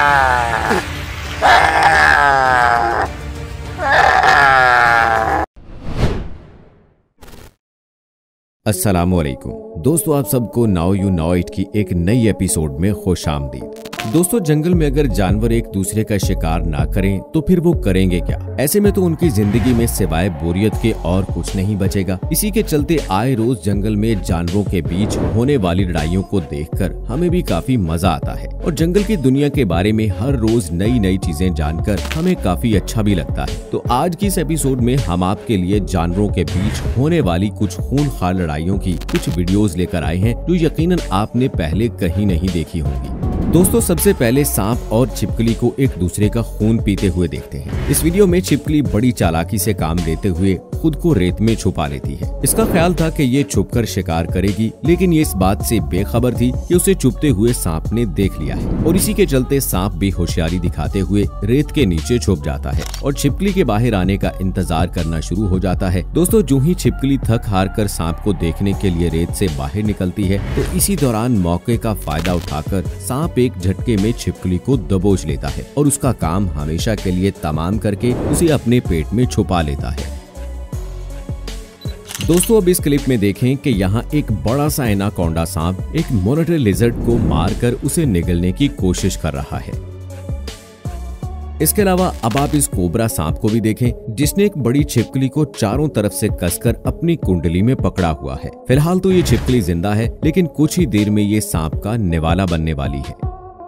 अस्सलामुअलैकुम दोस्तों, आप सबको नाउ यू नो इट की एक नई एपिसोड में खुशामदीद। दोस्तों, जंगल में अगर जानवर एक दूसरे का शिकार ना करें तो फिर वो करेंगे क्या? ऐसे में तो उनकी जिंदगी में सिवाय बोरियत के और कुछ नहीं बचेगा। इसी के चलते आए रोज जंगल में जानवरों के बीच होने वाली लड़ाइयों को देखकर हमें भी काफी मजा आता है और जंगल की दुनिया के बारे में हर रोज नई नई चीजें जानकर हमें काफी अच्छा भी लगता है। तो आज की इस एपिसोड में हम आपके लिए जानवरों के बीच होने वाली कुछ खूनखार लड़ाइयों की कुछ वीडियोस लेकर आए हैं जो यकीनन आपने पहले कहीं नहीं देखी होंगी। दोस्तों, सबसे पहले सांप और छिपकली को एक दूसरे का खून पीते हुए देखते हैं। इस वीडियो में छिपकली बड़ी चालाकी से काम लेते हुए खुद को रेत में छुपा लेती है। इसका ख्याल था कि ये छुपकर शिकार करेगी, लेकिन ये इस बात से बेखबर थी कि उसे छुपते हुए सांप ने देख लिया है और इसी के चलते सांप भी होशियारी दिखाते हुए रेत के नीचे छुप जाता है और छिपकली के बाहर आने का इंतजार करना शुरू हो जाता है। दोस्तों, जो ही छिपकली थक हार कर सांप को देखने के लिए रेत से बाहर निकलती है तो इसी दौरान मौके का फायदा उठाकर सांप एक झटके में छिपकली को दबोच लेता है और उसका काम हमेशा के लिए तमाम करके उसे अपने पेट में छुपा लेता है। दोस्तों, अब इस क्लिप में देखें कि यहाँ एक बड़ा सा एनाकोंडा सांप एक मॉनिटर लिजर्ड को मारकर उसे निगलने की कोशिश कर रहा है। इसके अलावा अब आप इस कोबरा सांप को भी देखें जिसने एक बड़ी छिपकली को चारों तरफ से कसकर अपनी कुंडली में पकड़ा हुआ है। फिलहाल तो ये छिपकली जिंदा है, लेकिन कुछ ही देर में ये सांप का निवाला बनने वाली है।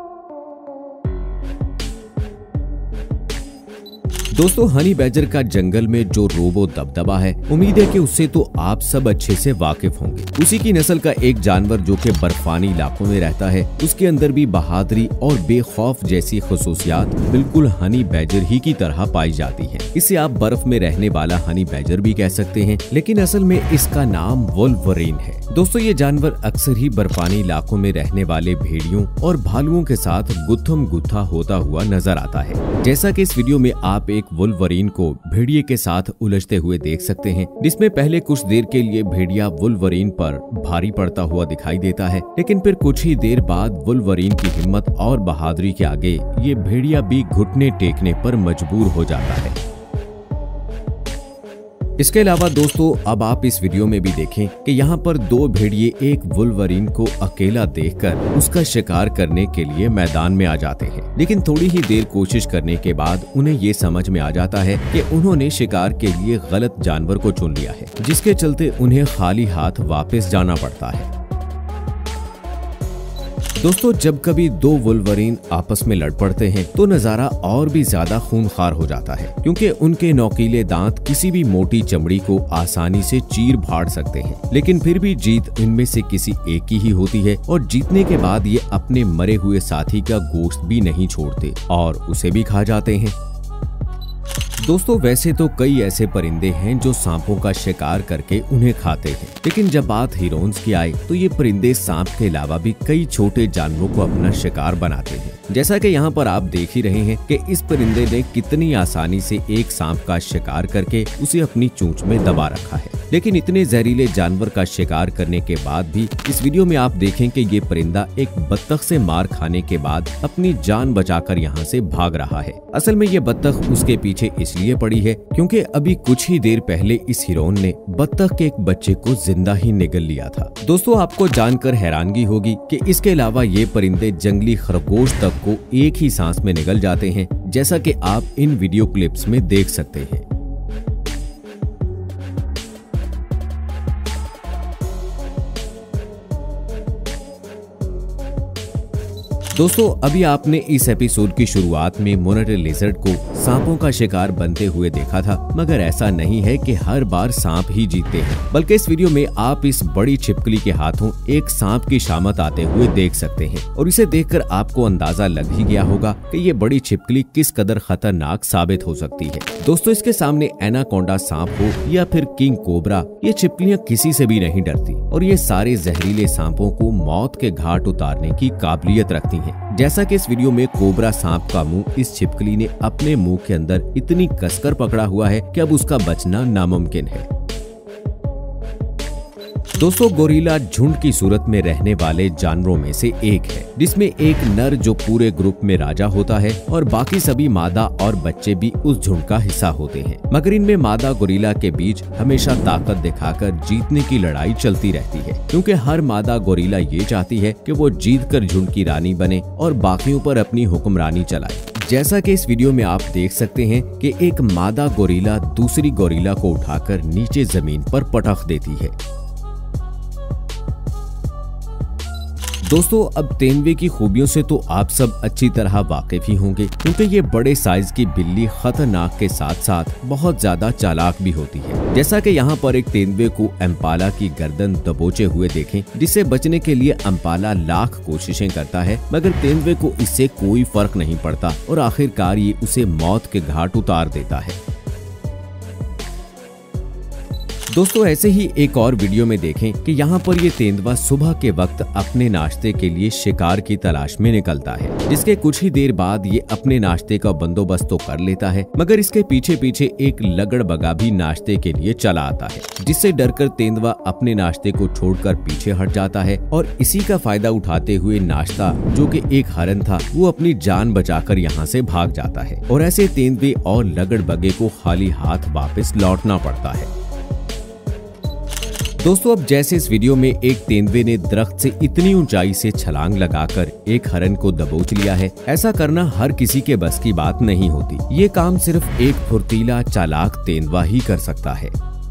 दोस्तों, हनी बैजर का जंगल में जो रोबो दबदबा है, उम्मीद है कि उससे तो आप सब अच्छे से वाकिफ होंगे। उसी की नस्ल का एक जानवर जो कि बर्फानी इलाकों में रहता है, उसके अंदर भी बहादुरी और बेखौफ जैसी खुसूसियात बिल्कुल हनी बैजर ही की तरह पाई जाती है। इसे आप बर्फ में रहने वाला हनी बैजर भी कह सकते हैं, लेकिन असल में इसका नाम वुल्वरीन है। दोस्तों, ये जानवर अक्सर ही बर्फानी इलाकों में रहने वाले भेड़ियों और भालुओं के साथ गुत्थम गुत्था होता हुआ नजर आता है। जैसा कि इस वीडियो में आप एक वुल्वरीन को भेड़िए के साथ उलझते हुए देख सकते हैं, जिसमें पहले कुछ देर के लिए भेड़िया वुल्वरीन पर भारी पड़ता हुआ दिखाई देता है, लेकिन फिर कुछ ही देर बाद वुल्वरीन की हिम्मत और बहादुरी के आगे ये भेड़िया भी घुटने टेकने पर मजबूर हो जाता है। इसके अलावा दोस्तों, अब आप इस वीडियो में भी देखें कि यहाँ पर दो भेड़िए एक वुल्वरीन को अकेला देखकर उसका शिकार करने के लिए मैदान में आ जाते हैं, लेकिन थोड़ी ही देर कोशिश करने के बाद उन्हें ये समझ में आ जाता है कि उन्होंने शिकार के लिए गलत जानवर को चुन लिया है, जिसके चलते उन्हें खाली हाथ वापस जाना पड़ता है। दोस्तों, जब कभी दो वुल्वरीन आपस में लड़ पड़ते हैं तो नजारा और भी ज्यादा खूनखार हो जाता है, क्योंकि उनके नोकीले दांत किसी भी मोटी चमड़ी को आसानी से चीर फाड़ सकते हैं। लेकिन फिर भी जीत इनमें से किसी एक की ही होती है और जीतने के बाद ये अपने मरे हुए साथी का गोश्त भी नहीं छोड़ते और उसे भी खा जाते हैं। दोस्तों, वैसे तो कई ऐसे परिंदे हैं जो सांपों का शिकार करके उन्हें खाते हैं, लेकिन जब बात हिरॉन्स की आए तो ये परिंदे सांप के अलावा भी कई छोटे जानवरों को अपना शिकार बनाते हैं। जैसा कि यहाँ पर आप देख ही रहे हैं कि इस परिंदे ने कितनी आसानी से एक सांप का शिकार करके उसे अपनी चोंच में दबा रखा है। लेकिन इतने जहरीले जानवर का शिकार करने के बाद भी इस वीडियो में आप देखें कि ये परिंदा एक बत्तख से मार खाने के बाद अपनी जान बचाकर यहाँ से भाग रहा है। असल में ये बत्तख उसके पीछे इसलिए पड़ी है क्योंकि अभी कुछ ही देर पहले इस हिरॉन ने बत्तख के एक बच्चे को जिंदा ही निगल लिया था। दोस्तों, आपको जानकर हैरानगी होगी कि इसके अलावा ये परिंदे जंगली खरगोश तक को एक ही सांस में निगल जाते हैं, जैसा कि आप इन वीडियो क्लिप्स में देख सकते हैं। दोस्तों, अभी आपने इस एपिसोड की शुरुआत में मॉनिटर लिजर्ड को सांपों का शिकार बनते हुए देखा था, मगर ऐसा नहीं है कि हर बार सांप ही जीतते हैं, बल्कि इस वीडियो में आप इस बड़ी छिपकली के हाथों एक सांप की शामत आते हुए देख सकते हैं और इसे देखकर आपको अंदाजा लग ही गया होगा कि ये बड़ी छिपकली किस कदर खतरनाक साबित हो सकती है। दोस्तों, इसके सामने एनाकोंडा सांप हो या फिर किंग कोबरा, ये छिपकलियां किसी से भी नहीं डरती और ये सारे जहरीले सांपों को मौत के घाट उतारने की काबिलियत रखती हैं। जैसा कि इस वीडियो में कोबरा सांप का मुंह इस छिपकली ने अपने मुंह के अंदर इतनी कसकर पकड़ा हुआ है कि अब उसका बचना नामुमकिन है। दोस्तों गोरिल्ला झुंड की सूरत में रहने वाले जानवरों में से एक है, जिसमें एक नर जो पूरे ग्रुप में राजा होता है और बाकी सभी मादा और बच्चे भी उस झुंड का हिस्सा होते हैं। मगर इनमें मादा गोरिल्ला के बीच हमेशा ताकत दिखाकर जीतने की लड़ाई चलती रहती है, क्योंकि हर मादा गोरिल्ला ये चाहती है कि वो जीतकर झुंड की रानी बने और बाकियों पर अपनी हुक्मरानी चलाए। जैसा कि इस वीडियो में आप देख सकते हैं कि एक मादा गोरिल्ला दूसरी गोरिल्ला को उठाकर नीचे जमीन पर पटक देती है। दोस्तों अब तेंदुए की खूबियों से तो आप सब अच्छी तरह वाकिफ ही होंगे, क्योंकि ये बड़े साइज की बिल्ली खतरनाक के साथ साथ बहुत ज्यादा चालाक भी होती है। जैसा कि यहाँ पर एक तेंदुए को एम्पाला की गर्दन दबोचे हुए देखें, जिससे बचने के लिए एम्पाला लाख कोशिशें करता है, मगर तेंदुए को इससे कोई फर्क नहीं पड़ता और आखिरकार ये उसे मौत के घाट उतार देता है। दोस्तों ऐसे ही एक और वीडियो में देखें कि यहाँ पर ये तेंदुआ सुबह के वक्त अपने नाश्ते के लिए शिकार की तलाश में निकलता है, जिसके कुछ ही देर बाद ये अपने नाश्ते का बंदोबस्त तो कर लेता है, मगर इसके पीछे पीछे एक लगड़बगा भी नाश्ते के लिए चला आता है, जिससे डरकर तेंदुआ अपने नाश्ते को छोड़कर पीछे हट जाता है और इसी का फायदा उठाते हुए नाश्ता, जो कि एक हरन था, वो अपनी जान बचाकर यहाँ से भाग जाता है और ऐसे तेंदुए और लगड़बगे को खाली हाथ वापस लौटना पड़ता है। दोस्तों अब जैसे इस वीडियो में एक तेंदुए ने दरख्त से इतनी ऊंचाई से छलांग लगाकर एक हरन को दबोच लिया है, ऐसा करना हर किसी के बस की बात नहीं होती। ये काम सिर्फ एक फुर्तीला चालाक तेंदुआ ही कर सकता है।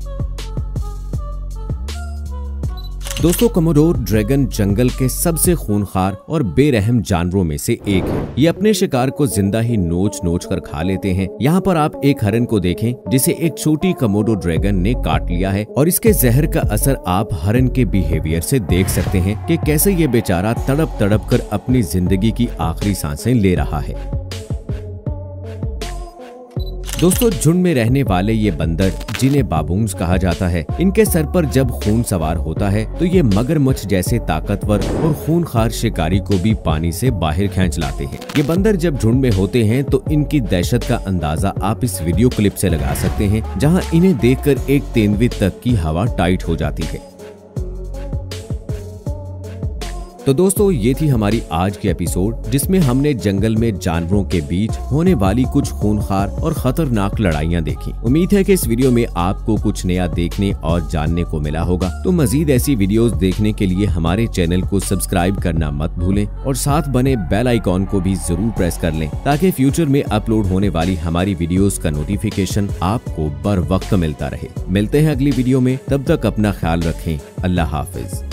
दोस्तों कोमोडोर ड्रैगन जंगल के सबसे खूंखार और बेरहम जानवरों में से एक है। ये अपने शिकार को जिंदा ही नोच नोच कर खा लेते हैं। यहाँ पर आप एक हरन को देखें जिसे एक छोटी कोमोडो ड्रैगन ने काट लिया है और इसके जहर का असर आप हरन के बिहेवियर से देख सकते हैं कि कैसे ये बेचारा तड़प तड़प कर अपनी जिंदगी की आखिरी सांसें ले रहा है। दोस्तों झुंड में रहने वाले ये बंदर, जिन्हें बाबून्स कहा जाता है, इनके सर पर जब खून सवार होता है तो ये मगरमच्छ जैसे ताकतवर और खूनखार शिकारी को भी पानी से बाहर खींच लाते हैं। ये बंदर जब झुंड में होते हैं तो इनकी दहशत का अंदाजा आप इस वीडियो क्लिप से लगा सकते हैं, जहां इन्हें देखकर एक तेंदुए तक की हवा टाइट हो जाती है। तो दोस्तों ये थी हमारी आज की एपिसोड, जिसमें हमने जंगल में जानवरों के बीच होने वाली कुछ खूनखार और खतरनाक लड़ाइयाँ देखी। उम्मीद है कि इस वीडियो में आपको कुछ नया देखने और जानने को मिला होगा। तो मजीद ऐसी वीडियोस देखने के लिए हमारे चैनल को सब्सक्राइब करना मत भूलें और साथ बने बेल आइकॉन को भी जरूर प्रेस कर लें, ताकि फ्यूचर में अपलोड होने वाली हमारी वीडियोस का नोटिफिकेशन आपको बर वक्त मिलता रहे। मिलते हैं अगली वीडियो में, तब तक अपना ख्याल रखें। अल्लाह हाफिज।